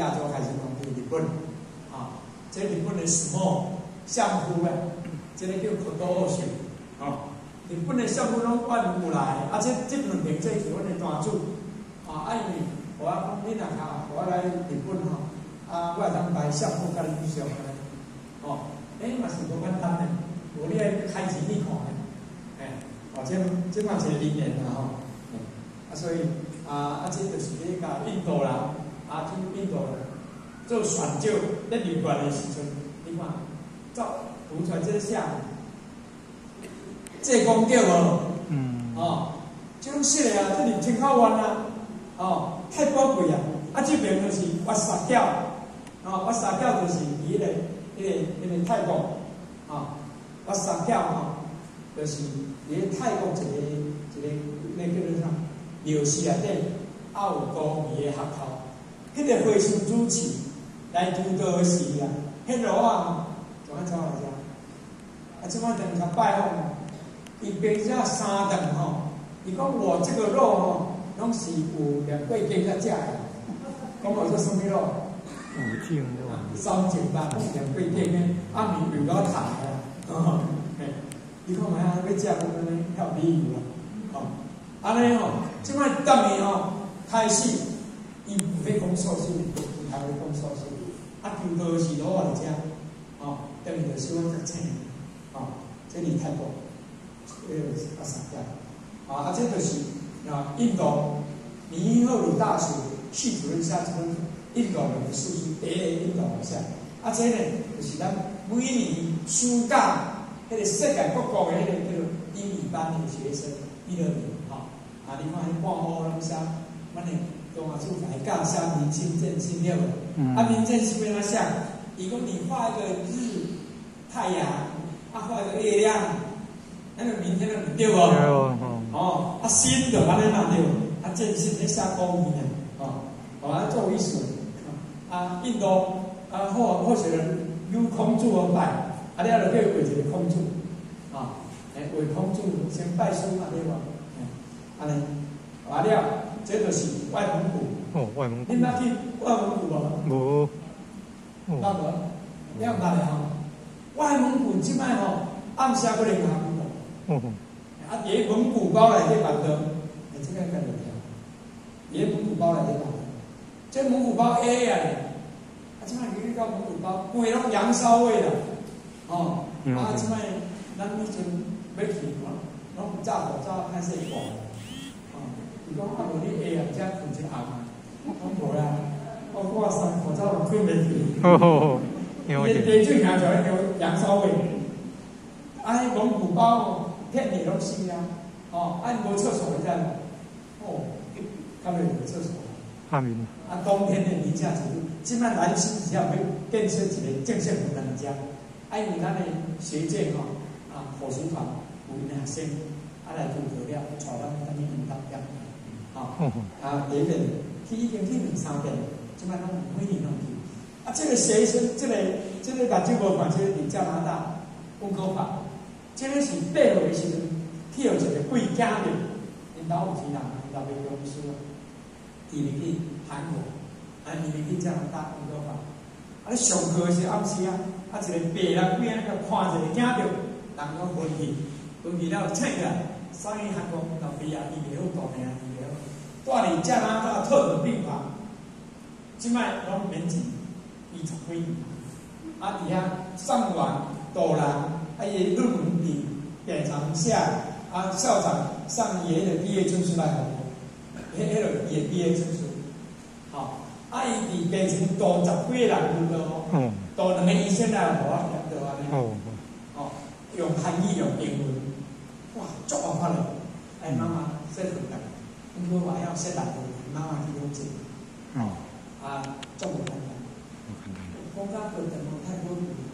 亚洲开始讲去日本，啊，这日本的什么相扑啊，这个叫可多奥秀，啊，日本的相扑拢外门有来，啊，这两边这是阮的大主，啊，因为我讲你若卡，我来日本吼，啊，我会当来相扑甲你比上个，哦，嘛是无简单的，无你爱开钱去看的，哦，这嘛是灵验啦吼，所以这就是咧甲印度人，去印度做选酒，咧入关的时阵，你看，读出来这像，这讲对无？哦，这种说啊，这入清口湾啊，哦，太宝贵啊！这边就是挖沙饺，挖沙饺就是伊迄个泰国，挖沙饺就是伊泰国一个那叫做啥？庙寺内底也有高义的学校，迄个会师主持来督导时啊，迄路怎样走来遮？即摆等甲拜访，伊平时3顿伊讲我这个肉拢是有2桂根才食的，讲我做什么肉？ 5斤肉。 3斤吧，2桂根的，面有了糖的，伊看卖要食，要米油啊，安尼即摆等伊开始，伊唔要讲素食，伊还要讲素食，求道是落来遮，等于就小可较清，这离泰国，三家，这就是印度尼赫鲁大学系主任写一本印度人的数据，第一个印度人写，这呢就是咱每年暑假迄个世界各国的迄个叫做英语班的学生，1、2年，你看迄半号拢写，咱的中华书法教写明清正信了无？明正是要怎写？伊讲你画一个日太阳，画一个月亮，那个明天就唔对无？心就安尼嘛对，正信咧写古语啊，做艺术，印度或许有空主而拜，你就叫为一个空主，为空主先拜师对无？安尼，了，这就是外蒙古。 外蒙古。 你捌去外蒙古无？无。捌无？你捌咧外蒙古即摆暗时佫咧行古。伫蒙古包内底办到，这个跟你听。伫蒙古包内底办，这蒙古包 A 啊咧，即摆你到蒙古包，规拢羊骚味啦，即摆咱以前要去，拢早开始逛。伊讲无你下啊，遮困一暗啊，讲无啦，我3口罩困袂去。伊地水行出来叫羊骚味，蒙古包天地拢是啊，无厕所在，较袂有厕所。冬天的离家之路，即摆南京只要要建设一个正式的人家，因为咱的学界火厨团有因学生来督导了，带咱等于引导了。第一遍去已经去2、3遍，即摆拢每年拢去。这个学生，这个目睭无看，这个伫加拿大温哥华，这个是8岁的时阵去有一个贵家的，因兜有钱人，因兜卖公司，移民去韩国，移民去加拿大温哥华。你上课是暗时一个白人几个看一个囝着，人讲分去了请个，送去韩国，到毕业医疗大命。住伫加拿大特种病房，即摆拢免钱，20几年。伫遐上完导览，伊论文比典藏下，校长上爷的毕业证书来互，迄个伊的毕业证书，伊伫病床度10几个人度2个医生来互我念到安尼，用韩语用英文，哇，足好看了，妈妈说服他。温哥华要先来，妈妈去了解，足无简单。国家可能太多。